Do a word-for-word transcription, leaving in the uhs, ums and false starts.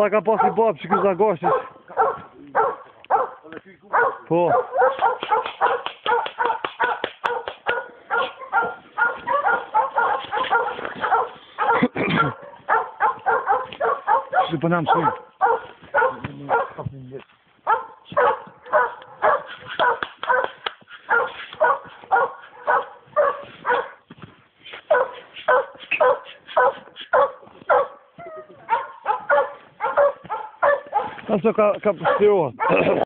taka poslije babčiku za goštić. Po. Šli po nam svim. Alltså, ka, ka,